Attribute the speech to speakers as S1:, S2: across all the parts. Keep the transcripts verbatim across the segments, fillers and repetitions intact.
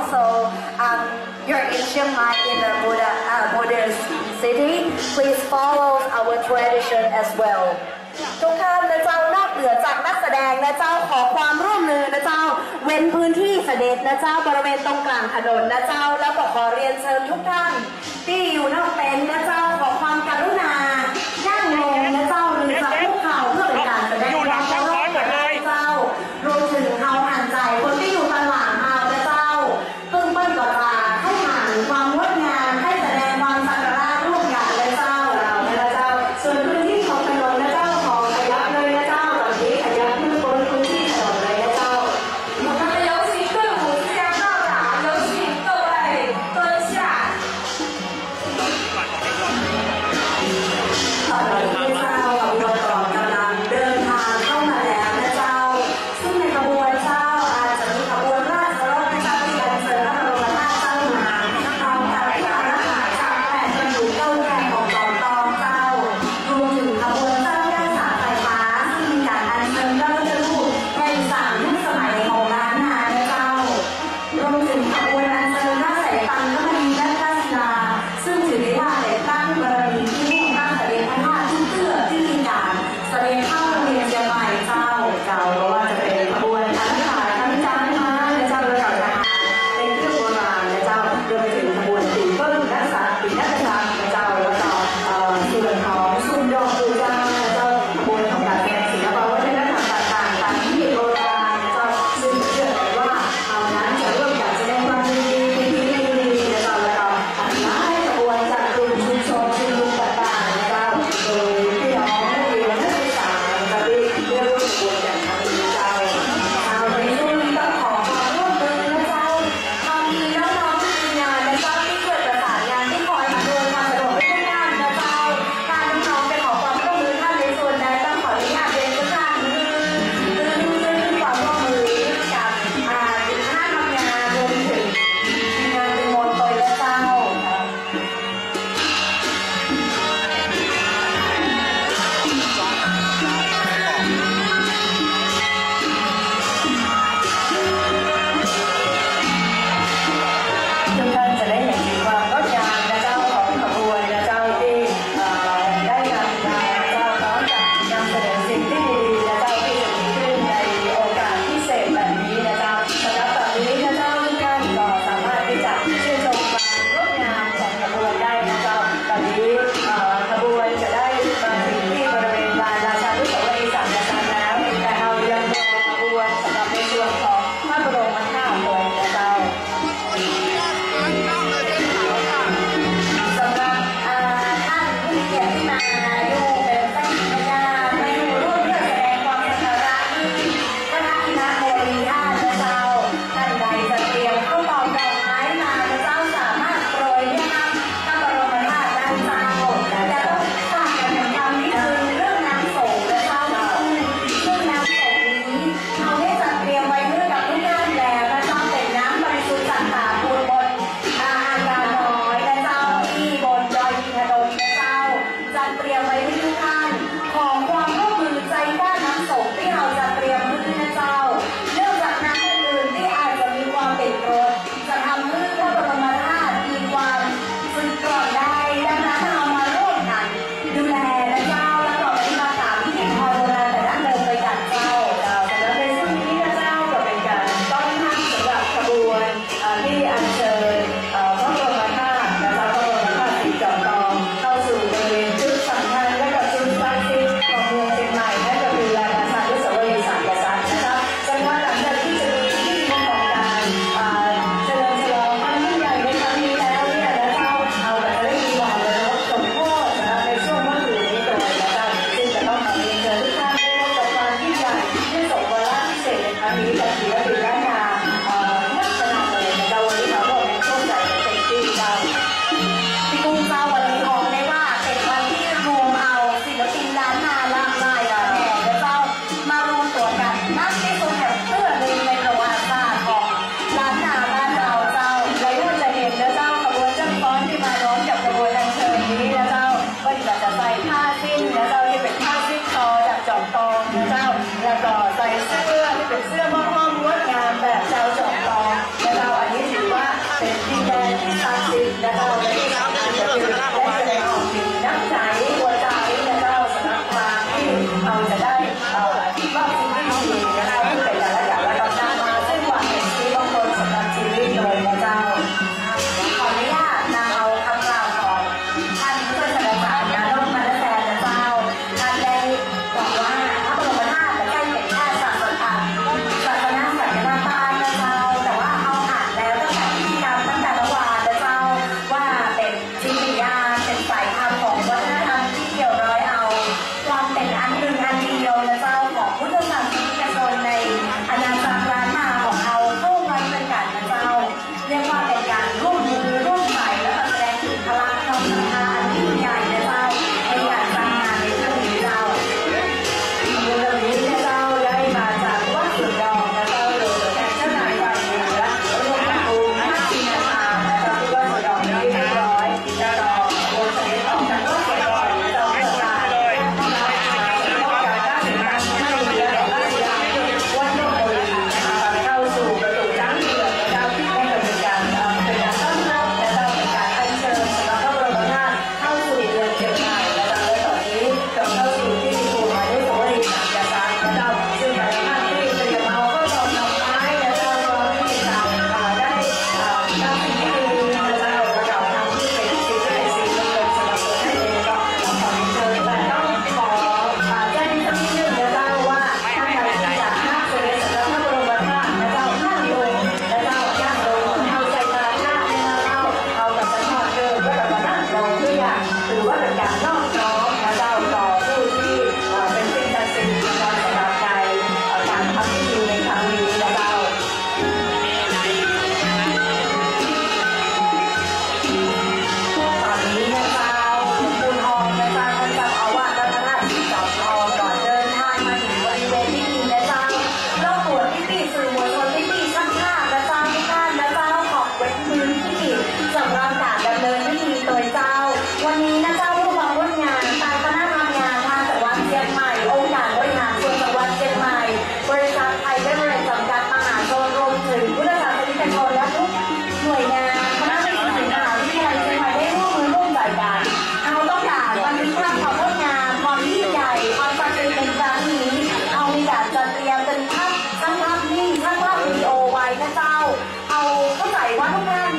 S1: also um, you're in Chiang Mai in the Buddha, uh, Buddhist city, please follow our tradition as well ทุกท่านนะเจ้านอกเหนือจากนักแสดงนะเจ้าขอความร่วมมือนะเจ้าเว้นพื้นที่เสด็จนะเจ้าบริเวณตรงกลางถนนนะเจ้าแล้วก็ขอเรียนเชิญทุกท่านที่อยู่นอกเต็นท์นะเจ้าขอความกรุณานั่งลงนะเจ้าหรือจะคุกเข่าเพื่อเป็นการแสดงความเคารพนะเจ้ารวมถึงเขาหันใจคนที่อยู่ตลาดเอานะเจ้าเพิ่งเปิ้ลกับลาให้หันความงดงามให้แสดงความสักการะร่วมกันนะเจ้าเรานะเจ้าส่วนพื้นที่ของถนนนะเจ้าขอขยับเลยนะเจ้าตอนนี้ขยับขึ้นบนพื้นที่ถนนเลยนะเจ้า我们有请队伍即将到达，有请各位蹲下。ตอนนี้เจ้าขบวนต่อกำลังเดินทางเข้ามาแล้วนะเจ้าซึ่งในขบวนเจ้าอาจจะมีขบวนราชรถนะเจ้าที่อัญเชิญพระบรมธาตุเจ้ามาพร้อมกับสารอาหารจากแผ่นกระดูกเก้าแก่ของตอนตองเจ้ารวมถึงขบวนเจ้าย่าสายไฟฟ้าซึ่งมีการอัญเชิญพระพุทธรูปในสามยุคสมัยของล้านนานะเจ้ารวมถึงขบวนอัญเชิญพระสายตังและมณีและพระศิลาซึ่งถือได้ว่าเป็นตั้งบารมีที่มุ่งตั้งเสด็จพระธาตุที่เตื้อที่มีการเสด็จเข้าโรงเรียนเชียงใหม่เจ้าเจ้าเพราะว่าจะเป็นขบวนทั้งขายทั้งจานม้าและเจ้าระดับทหารเป็นเครื่องโบราณและเจ้ารวมไปถึงขบวนตีเปิ้ลนักษาปีนักษาและเจ้าแล้วก็ส่วนของซุ้มดอกปูจาและเจ้าขบวนของการแสดงศิลปวัฒนธรรมต่างๆตามที่โบราณและเจ้าซึ่งเชื่อกันว่าเอานั้นจะร่วมกันแสดงความยินดี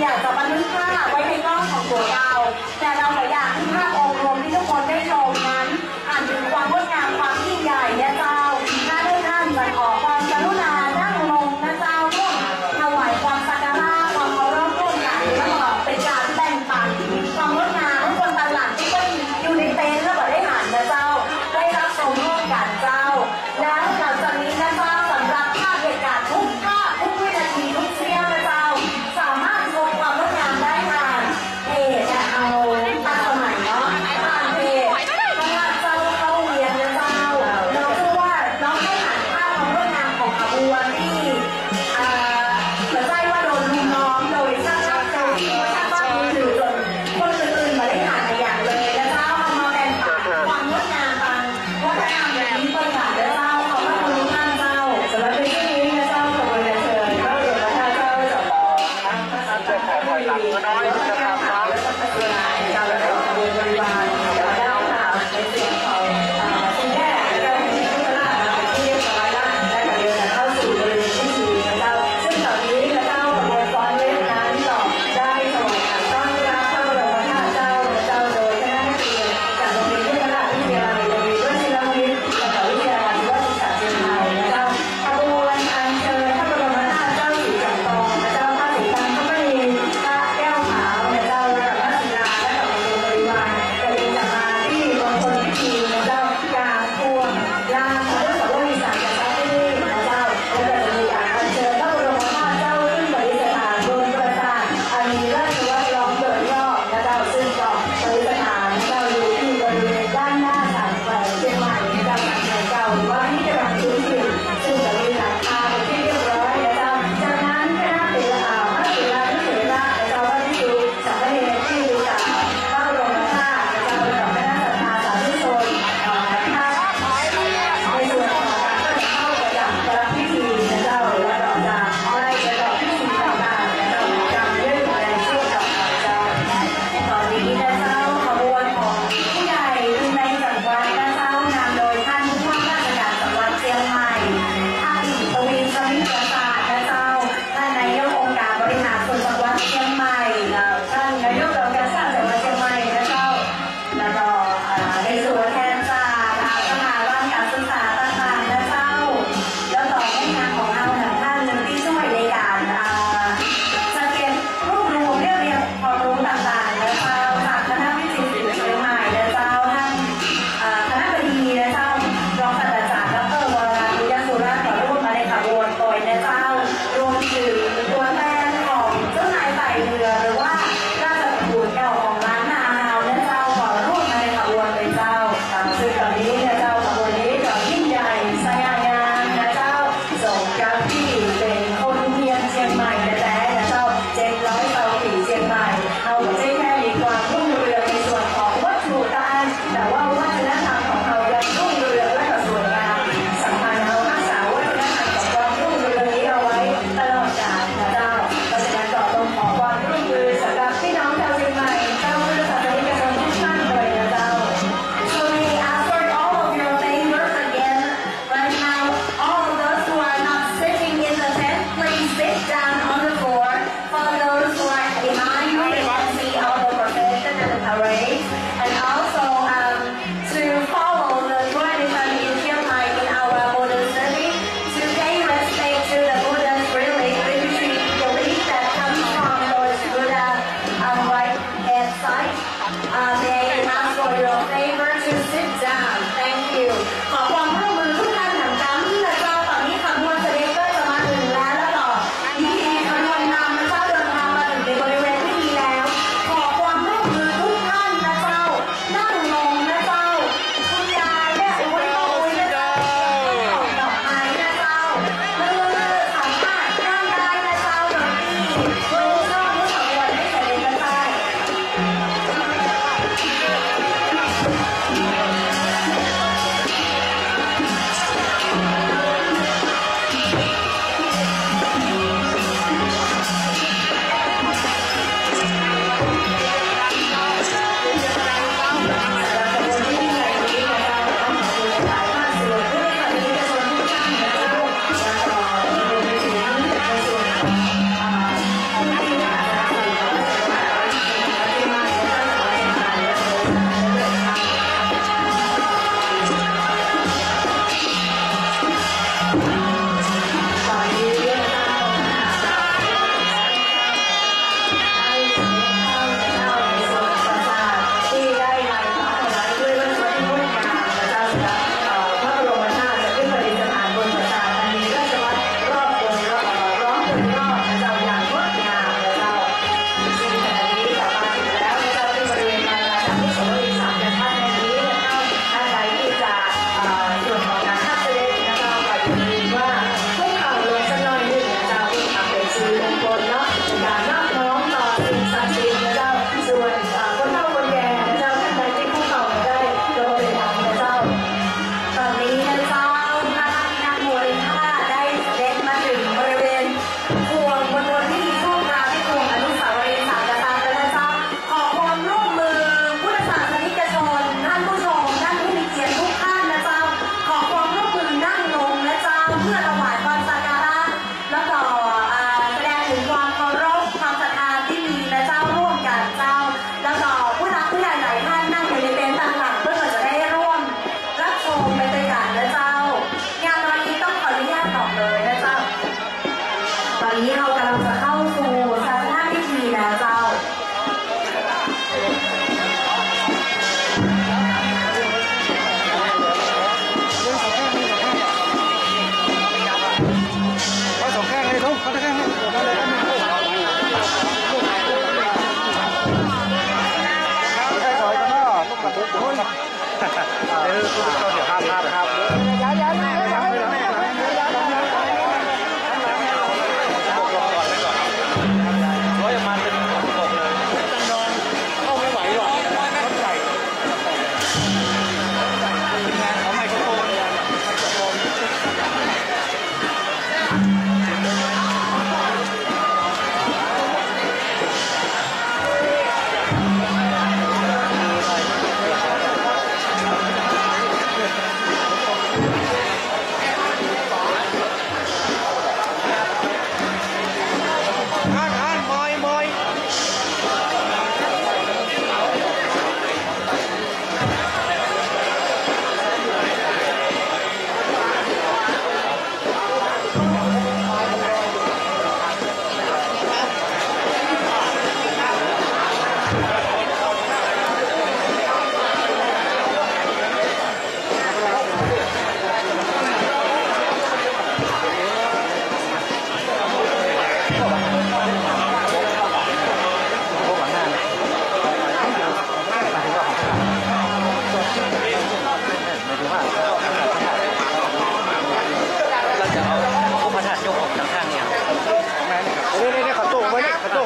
S1: อยากจะบันทึกภาพไว้ในกล้องของตัวเราแต่เราอยากให้ภาพองค์รวมที่ทุกคนได้ชมนั้นอ่านถึงความงดงามความยิ่งใหญ่นะเจ้าถ้าได้ท่านจะออกความกรุณานั่งลงนะเจ้าร่วมถวายความสักการะความเคารพร่วมกันและก็เป็นการแบ่งปันความงดงามให้คนตลาดที่ก็อยู่ในเต็นท์แล้วก็ได้หันนะเจ้าได้รับชมร่วมกันเจ้าแล้วหลังจากนี้นะเจ้าสำหรับภาพเหตุการณ์ทุกภาพทุกวินาทีทุกเสี้ยวนะเจ้าสามารถชมความงดงามได้ทางเพจแต่เอาตามสมัยเนาะทางเพจพระราชเจ้าเข้าเรียนนะเจ้าน้องเชื่อว่าน้องได้หันภาพความงดงามของขบวนที่อ่าเหมือนใจว่าโดนลุมล้อมโดยช่างภาพโดยที่ช่างภาพมือถือจนคนอื่นๆมาได้หันในอย่างเลยนะเจ้าเอามาแบ่งปันความงดงามบางงดงามแบบนี้ไปหานะเจ้าขอบพระคุณทุกท่านเจ้าสำหรับในช่วงนี้นะเจ้าขอบคุณเรียนเชิญเข้าเรียนพระเจ้าจบจะขอคอยหลังน้อยจะทำครับและก็พัฒนาการระดับบริวารจะได้ค่ะในส่วนของสิ่งแรกเรามีพัฒนาที่เรียบร้อยแล้วและการเดินเข้าสู่บริเวณที่สี่นะเจ้าซึ่งตอนนี้นะเจ้าขบวนฟ้อนเล่นนั้นต่อได้ถวายต้อนรับพระบรมราชเจ้าเจ้าโดยคณะนักเรียนจากโรงเรียนที่คณะวิทยาลัยโรงเรียนวชิรวิทย์มหาวิทยาลัยราชภัฏเชียงรายนะเจ้าขบวนอัญเชิญพระบรมราชเจ้าสีจำลองนะเจ้าพระสีตังคมณีพระแก้วขาว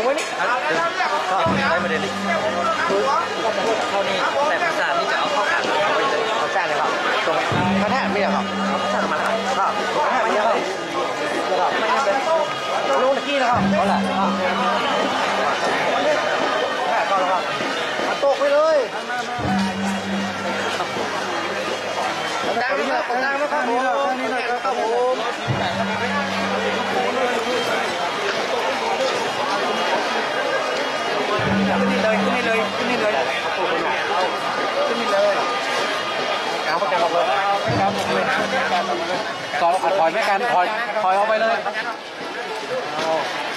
S2: ว้นี่ก็ไม่ประเด็นนี้คือเท่านี้แต่ภาษาที่จะเอาเข้ากันเอาไปเลยเขาแจ้งเลยครับตรงกระแทกไม่ได้ครับเขาแจ้งมาครับกระแทกไม่ได้ครับครับไม่ได้เป็นลูกตะกี้นะครับเขาแหละแค่ก็แล้วครับตกไปเลยดังนะครับดังนะครับผมนี่นะครับผมขึ้นนี่เลยขึ้นนี่เลยขึ้นนี่เลยขึ้นนี่เลยกางประกันออกเลยกางผมเลยต่อถอยไม่กันถอยถอยออกไปเลย